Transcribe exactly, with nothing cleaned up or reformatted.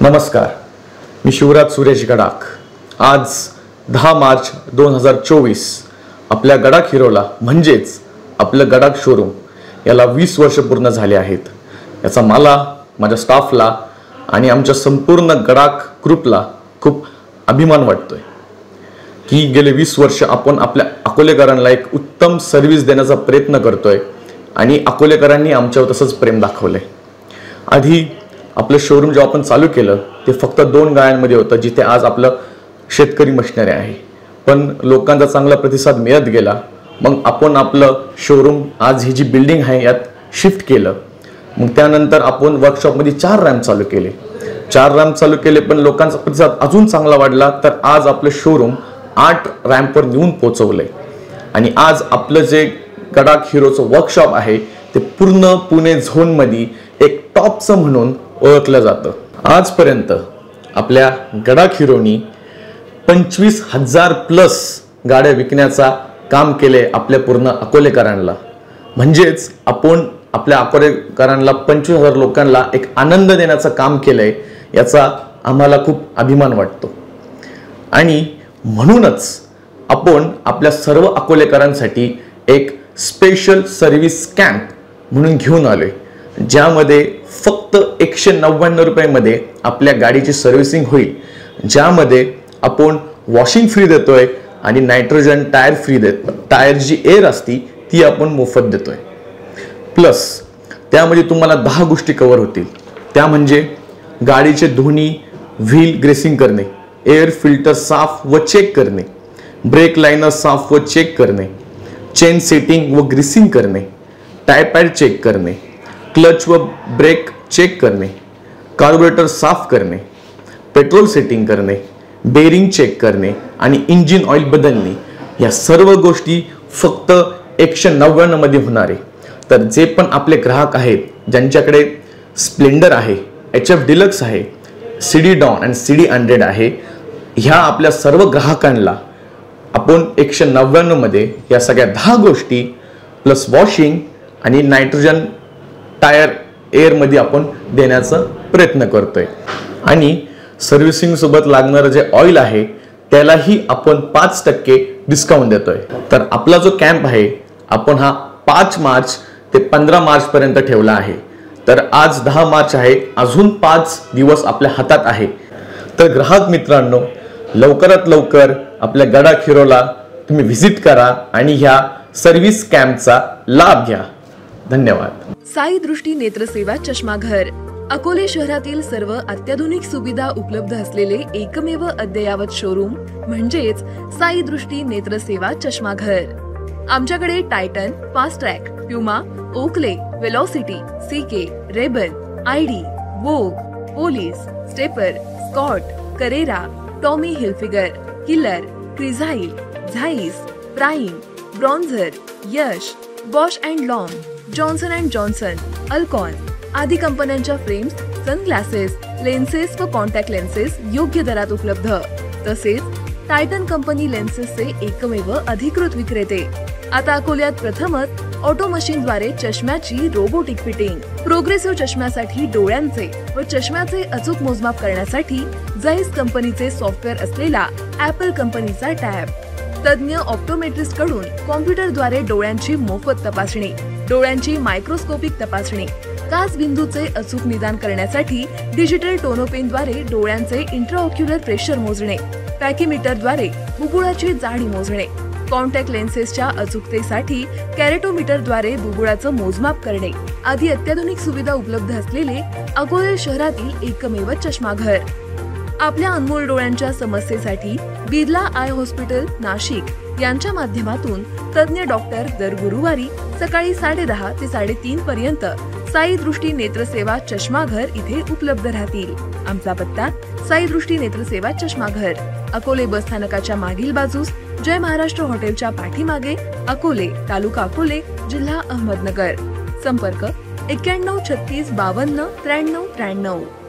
नमस्कार, मी शिवराज सुरेश गडाख। आज दहा मार्च दोन हजार चोवीस आपल्या गडाख हिरोला म्हणजेच आपलं गडाख शोरूम याला वीस वर्ष पूर्ण झाले आहेत। याचा मला, माझ्या स्टाफला आणि आमच्या संपूर्ण गडाख ग्रुपला खूप अभिमान वाटतोय की गेले वीस वर्ष आपण आपल्या अकोलेकरांना एक उत्तम सर्व्हिस देण्याचा प्रयत्न करतोय आणि अकोलेकरांनी आमच्यावर तसंच प्रेम दाखवलंय। आधी आपलं शोरूम जेव्हा आपण चालू केलं ते फक्त दोन गाळ्यांमध्ये होतं, जिथे आज आपलं शेतकरी मशिनरी आहे, पण लोकांचा चांगला प्रतिसाद मिळत गेला। मग आपण आपलं शोरूम आज ही जी बिल्डिंग आहे यात शिफ्ट केलं। मग त्यानंतर आपण वर्कशॉपमध्ये चार रॅम्प चालू केले चार रॅम्प चालू केले पण लोकांचा प्रतिसाद अजून चांगला वाढला, तर आज आपलं शोरूम आठ रॅम्पवर नेऊन पोहोचवलंय। आणि आज आपलं जे गडाख हिरोचं वर्कशॉप आहे ते पूर्ण पुणे झोनमध्ये एक टॉपचं म्हणून ओळखलं जातं। आजपर्यंत आपल्या गडाख हिरोनी पंचवीस हजार प्लस गाड्या विकण्याचा काम केले आपल्या पूर्ण अकोलेकरांना। म्हणजेच आपण आपल्या अकोलेकरांना पंचवीस हजार लोकांना एक आनंद देण्याचं काम केलंय, याचा आम्हाला खूप अभिमान वाटतो। आणि म्हणूनच आपण आपल्या सर्व अकोलेकरांसाठी एक स्पेशल सर्व्हिस कॅम्प म्हणून घेऊन आलोय, ज्यामध्ये फक्त एकशे नव्याण्णव रुपयामध्ये आपल्या गाडीची सर्व्हिसिंग होईल, ज्यामध्ये आपण वॉशिंग फ्री देतोय आणि नायट्रोजन टायर फ्री देतो। टायर जी एअर असती ती आपण मोफत देतोय। प्लस त्यामध्ये तुम्हाला दहा गोष्टी कव्हर होतील, त्या म्हणजे गाडीचे दोन्ही व्हील ग्रेसिंग करणे, एअर फिल्टर साफ व चेक करणे, ब्रेक लाइनर साफ व चेक करणे, चेन सेटिंग व ग्रीसिंग करणे, टायर पॅड चेक करणे, क्लच व ब्रेक चेक करणे, कार्बोरेटर साफ करणे, पेट्रोल सेटिंग करणे, बेरिंग चेक करणे आणि इंजिन ऑइल बदलणे, या सर्व गोष्टी फक्त एकशे नव्याण्णव मध्ये होणार आहे। तर जे पण आपले ग्राहक आहेत ज्यांच्याकडे स्प्लेंडर आहे, एच एफ डिलक्स आहे, सी डी डॉन आणि सी डी हंड्रेड आहे, ह्या आपल्या सर्व ग्राहकांना आपण एकशे नव्याण्णव मध्ये या सगळ्या दहा गोष्टी प्लस वॉशिंग आणि नायट्रोजन टायर एअर मध्ये आपण देण्याचा प्रयत्न करतोय। आणि सर्व्हिसिंग सोबत लागणारं जे ऑइल आहे त्यालाही आपण पाच टक्के डिस्काउंट देतोय। तर आपला जो कॅम्प आहे आपण हा पाच मार्च ते पंधरा मार्च पर्यंत ठेवला आहे। तर आज दहा मार्च आहे, अजून पाच दिवस आपल्या हातात आहे। तर ग्राहक मित्रांनो, लवकरात लवकर आपल्या गडाख हिरोला तुम्ही व्हिजिट करा आणि ह्या सर्व्हिस कॅम्पचा लाभ घ्या। धन्यवाद। साई दृष्टी नेत्रसेवा चष्माघर अकोले शहरातील सर्व अत्याधुनिक सुविधा उपलब्ध असलेले एकमेव अद्ययावत शोरूम म्हणजेच साई दृष्टी नेत्रसेवा चष्माघर। आमच्याकडे Titan, fast track, Puma, Oakley, Velocity, CK, Rayban, ID, Vogue, Police, Stepper, Scott, Carrera, Tommy Hilfiger, Killer, Crizal, Zeiss, Prime, Bronzer, Yash, Bausch and Lomb, Johnson and Johnson, Alcon आदी कंपन्यांच्या फ्रेम्स, सनग्लासेस, लेन्सेस व contact lenses योग्य दरात उपलब्ध। तसेच Titan company लेन्सेसचे एकमेव अधिकृत विक्रेते। आता अकोल्यात प्रथमच ऑटो मशीनद्वारे चष्म्याची रोबोटिक फिटिंग, प्रोग्रेसिव्ह चष्म्यासाठी डोळ्यांचे व चष्म्याचे अचूक मोजमाप करण्यासाठी जाईस कंपनीचे सॉफ्टवेअर असलेला ऍपल कंपनीचा टॅब, तज्ञ ऑप्टोमेट्रिस्ट कडून कॉम्प्युटरद्वारे डोळ्यांची मोफत तपासणी, डोळ्यांची मायक्रोस्कोपिक तपासणी, काच बिंदूचे अचूक निदान करण्यासाठी डिजिटल टोनोपेनद्वारे डोळ्यांचे इंट्राऑक्युलर प्रेशर मोजणे, पॅकीमीटरद्वारे बुबुळाची जाडी मोजणे, कॉन्टॅक्ट लेन्सेसच्या अचूकतेसाठी कॅरेटोमीटरद्वारे बुबुळाचं मोजमाप करणे आदी अत्याधुनिक सुविधा उपलब्ध असलेले अकोले शहरातील एकमेव चष्माघर। आपल्या अनमोल डोळ्यांच्या समस्येसाठी बिर्ला आय हॉस्पिटल नाशिक यांच्या माध्यमातून तज्ञ डॉक्टर दर गुरुवारी सकाळी साडे दहा ते साडेतीन पर्यंत साई दृष्टी नेत्रसेवा चष्माघर इथे उपलब्ध राहतील। आमचा पत्ता साई दृष्टी नेत्रसेवा चष्माघर, अकोले बस स्थानकाच्या मागील बाजूस, जय महाराष्ट्र हॉटेलच्या पाठीमागे, अकोले, तालुका अकोले, जिल्हा अहमदनगर। संपर्क एक्क्याण्णव छत्तीस बावन्न त्र्याण्णव त्र्याण्णव।